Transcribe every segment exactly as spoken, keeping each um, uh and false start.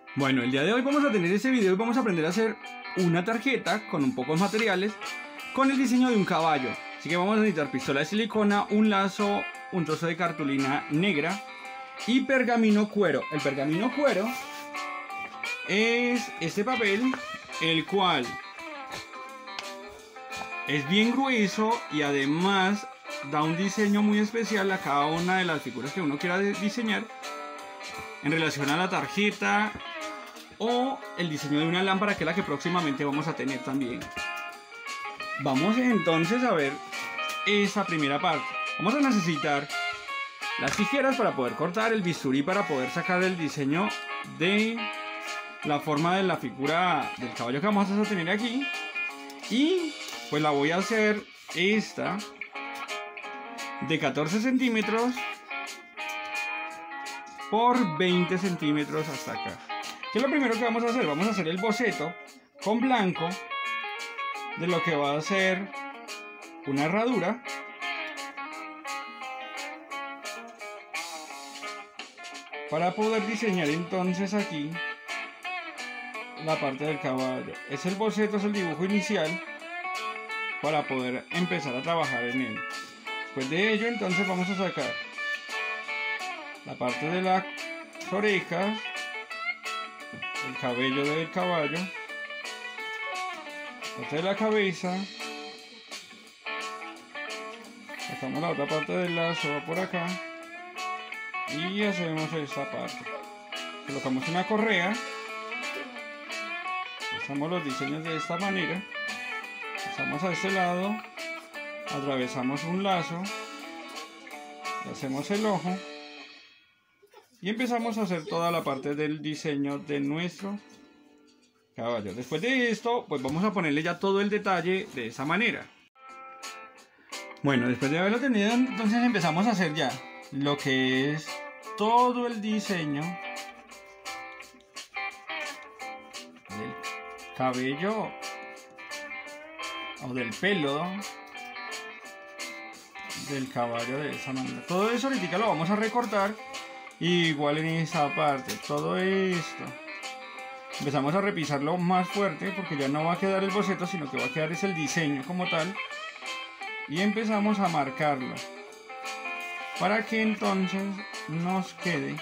Bueno, el día de hoy vamos a tener este video y vamos a aprender a hacer una tarjeta con un pocos materiales con el diseño de un caballo. Así que vamos a necesitar pistola de silicona, un lazo, un trozo de cartulina negra y pergamino cuero. El pergamino cuero es este papel, el cual es bien grueso y además da un diseño muy especial a cada una de las figuras que uno quiera diseñar en relación a la tarjeta o el diseño de una lámpara, que es la que próximamente vamos a tener también. Vamos entonces a ver esta primera parte. Vamos a necesitar las tijeras para poder cortar, el bisturí para poder sacar el diseño de la forma de la figura del caballo que vamos a tener aquí. Y pues la voy a hacer esta de catorce centímetros por veinte centímetros hasta acá. ¿Qué es lo primero que vamos a hacer? Vamos a hacer el boceto con blanco de lo que va a ser una herradura para poder diseñar entonces aquí la parte del caballo. Es el boceto, es el dibujo inicial para poder empezar a trabajar en él. Después de ello entonces vamos a sacar la parte de las orejas, el cabello del caballo, parte de la cabeza, sacamos la otra parte del lazo, va por acá y hacemos esta parte. Colocamos una correa, hacemos los diseños de esta manera, pasamos a este lado, atravesamos un lazo, hacemos el ojo y empezamos a hacer toda la parte del diseño de nuestro caballo. Después de esto, pues vamos a ponerle ya todo el detalle de esa manera. Bueno, después de haberlo tenido, entonces empezamos a hacer ya lo que es todo el diseño del cabello o del pelo del caballo de esa manera. Todo eso ahorita lo vamos a recortar. Igual en esa parte, todo esto empezamos a repisarlo más fuerte porque ya no va a quedar el boceto, sino que va a quedar es el diseño como tal. Y empezamos a marcarlo para que entonces nos quede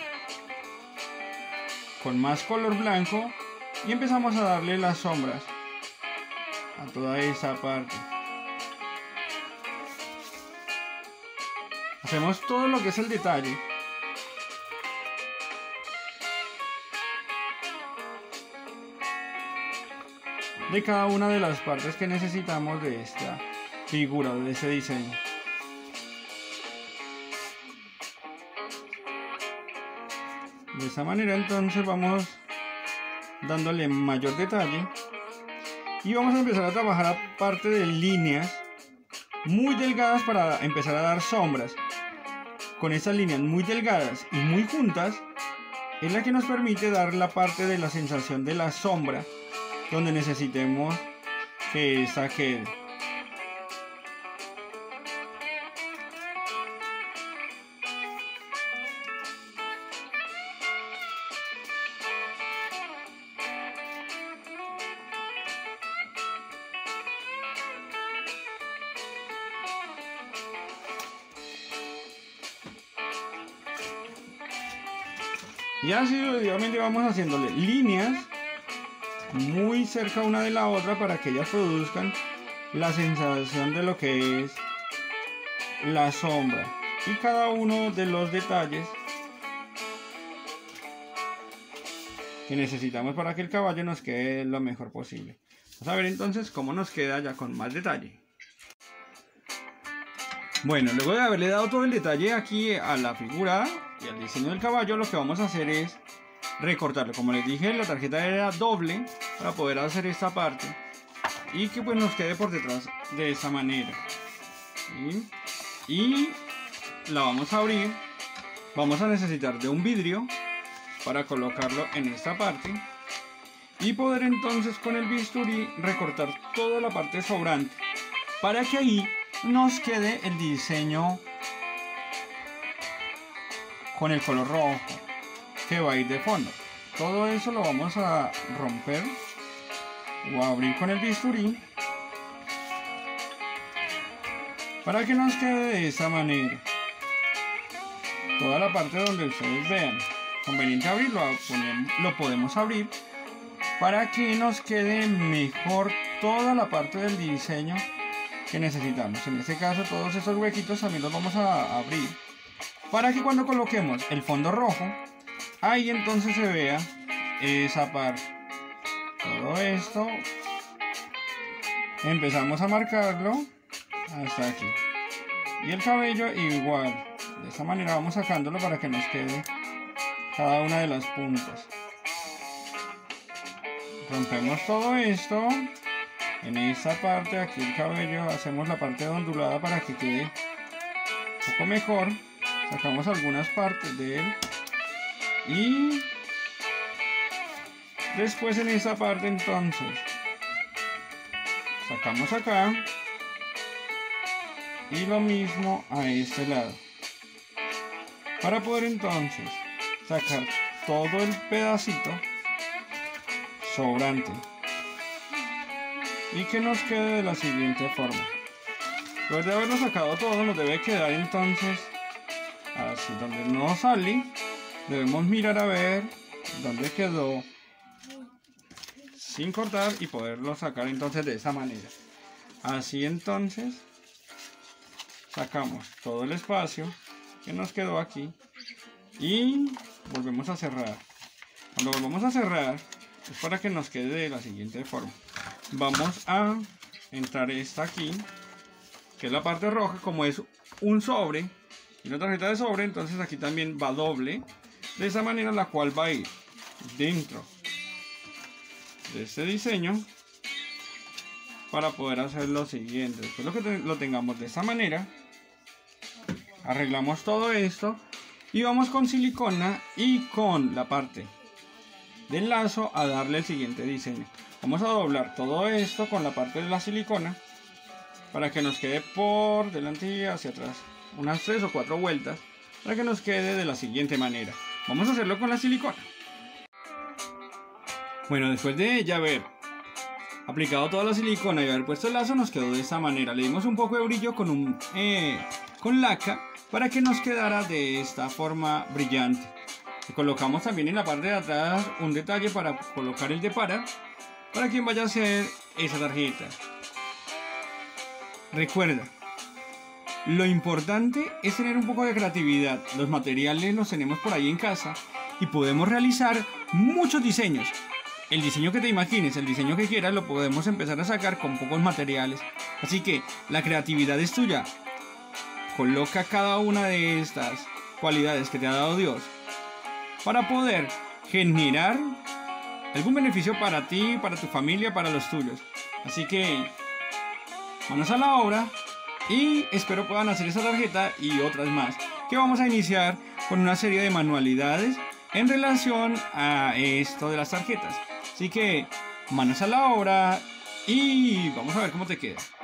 con más color blanco. Y empezamos a darle las sombras a toda esa parte. Hacemos todo lo que es el detalle. De cada una de las partes que necesitamos de esta figura, de ese diseño. De esa manera entonces vamos dándole mayor detalle y vamos a empezar a trabajar aparte de líneas muy delgadas para empezar a dar sombras. Con estas líneas muy delgadas y muy juntas es la que nos permite dar la parte de la sensación de la sombra donde necesitemos que esta quede. Y así sucesivamente vamos haciéndole líneas muy cerca una de la otra para que ellas produzcan la sensación de lo que es la sombra y cada uno de los detalles que necesitamos para que el caballo nos quede lo mejor posible. Vamos a ver entonces cómo nos queda ya con más detalle. Bueno, luego de haberle dado todo el detalle aquí a la figura y al diseño del caballo, lo que vamos a hacer es recortarlo. Como les dije, la tarjeta era doble para poder hacer esta parte y que pues nos quede por detrás de esta manera. ¿Sí? Y la vamos a abrir. Vamos a necesitar de un vidrio para colocarlo en esta parte y poder entonces con el bisturí recortar toda la parte sobrante para que ahí nos quede el diseño con el color rojo que va a ir de fondo. todo eso lo vamos a romper o a abrir con el bisturí para que nos quede de esa manera. Toda la parte donde ustedes vean conveniente abrirlo, lo podemos abrir para que nos quede mejor toda la parte del diseño que necesitamos. En este caso todos estos huequitos también los vamos a abrir para que cuando coloquemos el fondo rojo, ahí entonces se vea esa parte. Todo esto empezamos a marcarlo hasta aquí. Y el cabello igual. De esta manera vamos sacándolo para que nos quede cada una de las puntas. Rompemos todo esto. En esta parte, aquí el cabello, hacemos la parte ondulada para que quede un poco mejor. Sacamos algunas partes de él. Y después en esta parte entonces sacamos acá. Y lo mismo a este lado. Para poder entonces sacar todo el pedacito sobrante. Y que nos quede de la siguiente forma. Después de haberlo sacado todo, nos debe quedar entonces así. Donde no sale, debemos mirar a ver dónde quedó sin cortar y poderlo sacar entonces de esa manera. Así entonces sacamos todo el espacio que nos quedó aquí y volvemos a cerrar. Cuando volvamos a cerrar es para que nos quede de la siguiente forma. Vamos a entrar esta aquí, que es la parte roja. Como es un sobre y una tarjeta de sobre, entonces aquí también va doble, de esa manera, la cual va a ir dentro de este diseño para poder hacer lo siguiente. Después lo que te, lo tengamos de esta manera, arreglamos todo esto y vamos con silicona y con la parte del lazo a darle el siguiente diseño. Vamos a doblar todo esto con la parte de la silicona para que nos quede por delante y hacia atrás unas tres o cuatro vueltas para que nos quede de la siguiente manera. Vamos a hacerlo con la silicona. Bueno, después de ya haber aplicado toda la silicona y haber puesto el lazo, nos quedó de esta manera. Le dimos un poco de brillo con un eh, con laca para que nos quedara de esta forma brillante. Y colocamos también en la parte de atrás un detalle para colocar el de para para quien vaya a hacer esa tarjeta. Recuerda, lo importante es tener un poco de creatividad. Los materiales los tenemos por ahí en casa y podemos realizar muchos diseños. El diseño que te imagines, el diseño que quieras, lo podemos empezar a sacar con pocos materiales. Así que la creatividad es tuya. Coloca cada una de estas cualidades que te ha dado Dios para poder generar algún beneficio para ti, para tu familia, para los tuyos. Así que manos a la obra y espero puedan hacer esa tarjeta y otras más, que vamos a iniciar con una serie de manualidades en relación a esto de las tarjetas. Así que manos a la obra y vamos a ver cómo te queda.